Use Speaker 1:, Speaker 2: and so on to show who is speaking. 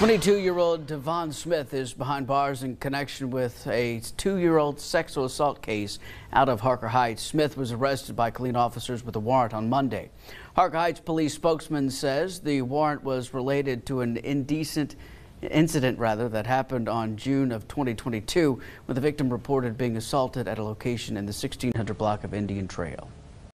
Speaker 1: 22-year-old Devon Smith is behind bars in connection with a 2-year-old sexual assault case out of Harker Heights. Smith was arrested by Killeen officers with a warrant on Monday. Harker Heights police spokesman says the warrant was related to an indecent incident that happened on June of 2022 when the victim reported being assaulted at a location in the 1600 block of Indian Trail.